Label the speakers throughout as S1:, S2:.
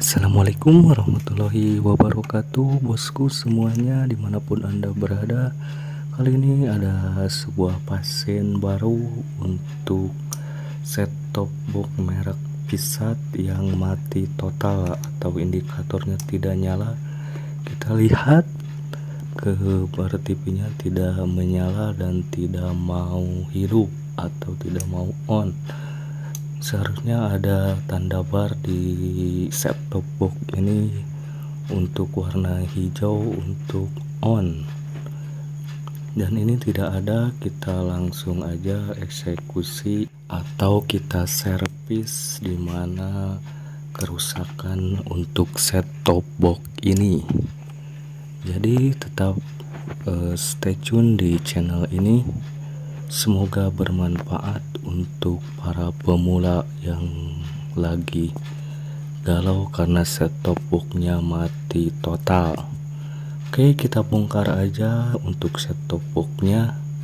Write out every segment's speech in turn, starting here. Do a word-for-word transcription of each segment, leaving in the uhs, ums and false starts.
S1: Assalamualaikum warahmatullahi wabarakatuh, bosku semuanya dimanapun anda berada. Kali ini ada sebuah pasien baru untuk set top box merek Pisat yang mati total atau indikatornya tidak nyala. Kita lihat ke bar T V-nya tidak menyala dan tidak mau hidup atau tidak mau on. Seharusnya ada tanda bar di set top box ini untuk warna hijau untuk on, dan ini tidak ada. Kita langsung aja eksekusi atau kita servis di mana kerusakan untuk set top box ini. Jadi tetap uh, stay tune di channel ini. Semoga bermanfaat untuk para pemula yang lagi galau karena set top box-nya mati total. Oke, kita bongkar aja untuk set top box-nya.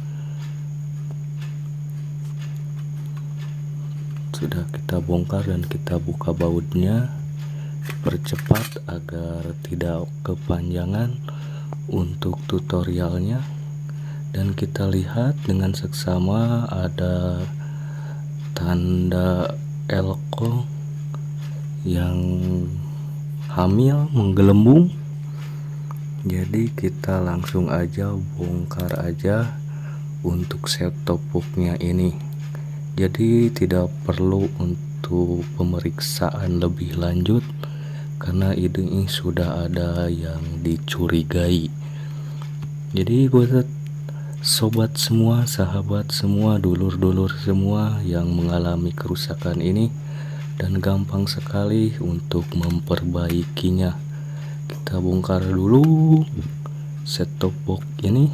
S1: Sudah kita bongkar dan kita buka bautnya. Dipercepat agar tidak kepanjangan untuk tutorialnya. Dan kita lihat dengan seksama ada tanda elko yang hamil menggelembung. Jadi kita langsung aja bongkar aja untuk set top box-nya ini. Jadi tidak perlu untuk pemeriksaan lebih lanjut karena ini sudah ada yang dicurigai. Jadi buat sobat semua, sahabat semua, dulur-dulur semua yang mengalami kerusakan ini, dan gampang sekali untuk memperbaikinya. Kita bongkar dulu set top box ini.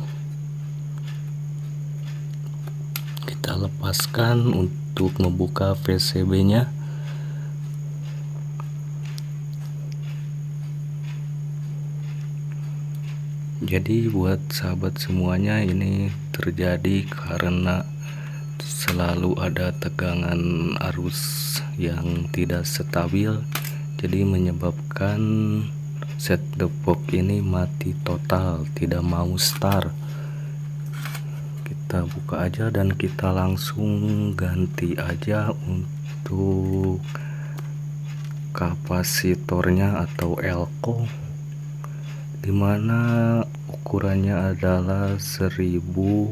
S1: Kita lepaskan untuk membuka P C B-nya. Jadi buat sahabat semuanya, ini terjadi karena selalu ada tegangan arus yang tidak stabil, jadi menyebabkan set top box ini mati total, tidak mau start. Kita buka aja dan kita langsung ganti aja untuk kapasitornya atau elko, dimana ukurannya adalah seribu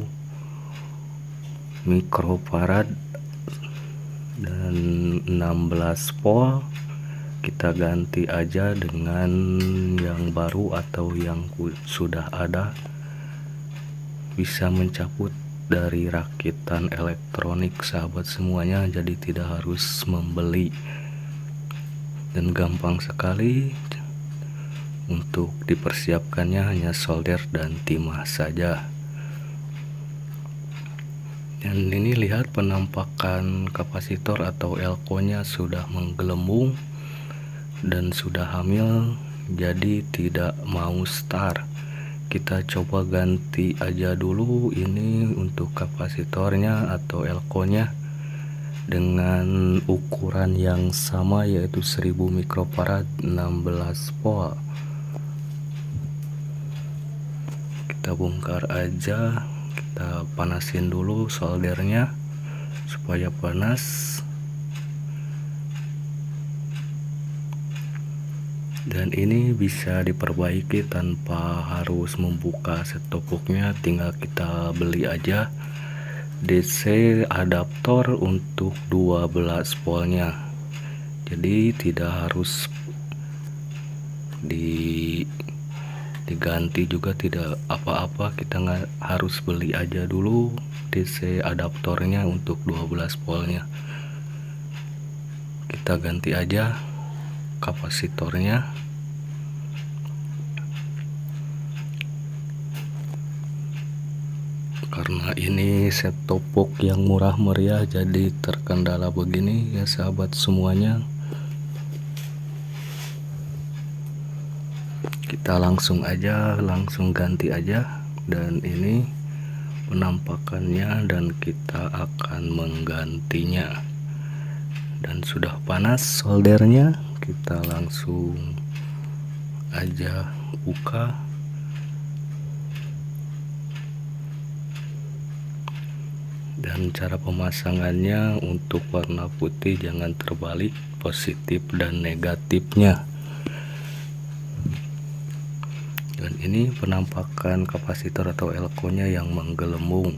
S1: mikrofarad dan enam belas volt. Kita ganti aja dengan yang baru atau yang sudah ada, bisa mencabut dari rakitan elektronik sahabat semuanya, jadi tidak harus membeli dan gampang sekali. Untuk dipersiapkannya hanya solder dan timah saja. Dan ini lihat penampakan kapasitor atau elko-nya sudah menggelembung dan sudah hamil, jadi tidak mau start. Kita coba ganti aja dulu ini untuk kapasitornya atau elko-nya dengan ukuran yang sama, yaitu seribu mikrofarad enam belas volt. Kita bongkar aja, kita panasin dulu soldernya supaya panas, dan ini bisa diperbaiki tanpa harus membuka set top box-nya. Tinggal kita beli aja D C adaptor untuk dua belas voltnya, jadi tidak harus di diganti juga, tidak apa-apa. Kita nggak harus beli aja dulu D C adaptornya untuk dua belas voltnya. Kita ganti aja kapasitornya. Karena ini set top box yang murah meriah, jadi terkendala begini ya sahabat semuanya. Kita langsung aja langsung ganti aja, dan ini penampakannya dan kita akan menggantinya. Dan sudah panas soldernya, kita langsung aja buka. Dan cara pemasangannya untuk warna putih jangan terbalik, positif dan negatifnya. Dan ini penampakan kapasitor atau elko-nya yang menggelembung.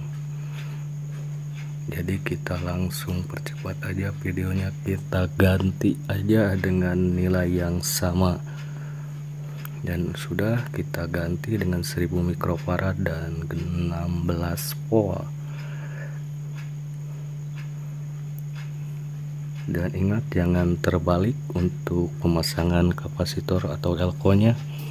S1: Jadi kita langsung percepat aja videonya, kita ganti aja dengan nilai yang sama. Dan sudah kita ganti dengan seribu mikrofarad dan enam belas volt. Dan ingat jangan terbalik untuk pemasangan kapasitor atau elko-nya.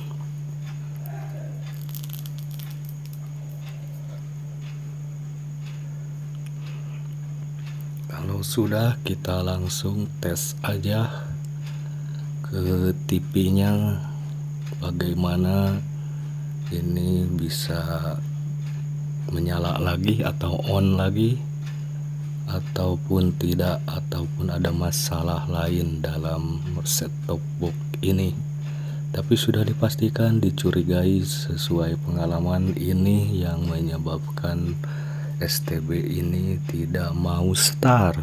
S1: Kalau sudah, kita langsung tes aja ke T V-nya bagaimana ini bisa menyala lagi atau on lagi, ataupun tidak, ataupun ada masalah lain dalam set top box ini. Tapi sudah dipastikan dicurigai sesuai pengalaman ini yang menyebabkan S T B ini tidak mau start.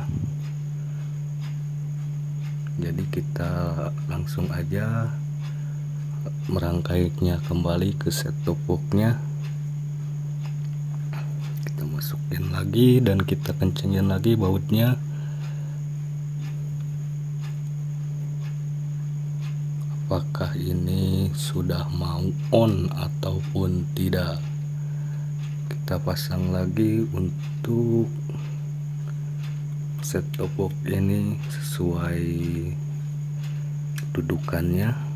S1: Jadi kita langsung aja merangkainya kembali ke set top box-nya. Masukin lagi dan kita kencengin lagi bautnya. Apakah ini sudah mau on ataupun tidak? Kita pasang lagi untuk set top box ini sesuai dudukannya.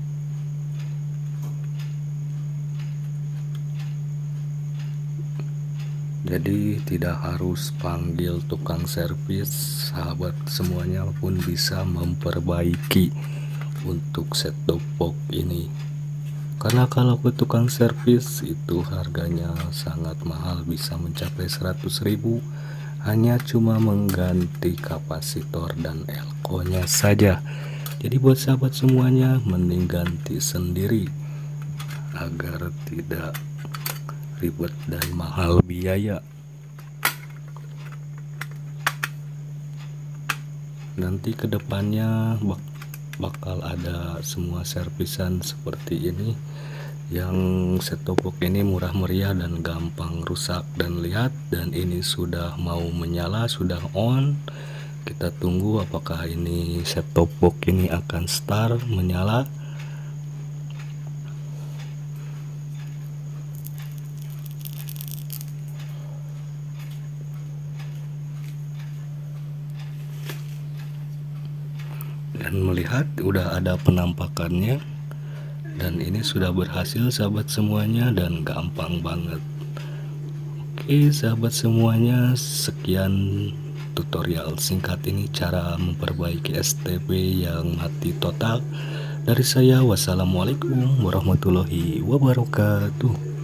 S1: Jadi tidak harus panggil tukang servis, sahabat semuanya pun bisa memperbaiki untuk set top box ini. Karena kalau ke tukang servis itu harganya sangat mahal, bisa mencapai seratus ribu, hanya cuma mengganti kapasitor dan elko-nya saja. Jadi buat sahabat semuanya mending ganti sendiri agar tidak ribet dan mahal biaya. Nanti kedepannya bak bakal ada semua servisan seperti ini, yang set top box ini murah meriah dan gampang rusak. Dan lihat, dan ini sudah mau menyala, sudah on. Kita tunggu apakah ini set top box ini akan start menyala. Dan melihat udah ada penampakannya, dan ini sudah berhasil sahabat semuanya dan gampang banget. Oke sahabat semuanya, sekian tutorial singkat ini cara memperbaiki S T B yang mati total dari saya. Wassalamualaikum warahmatullahi wabarakatuh.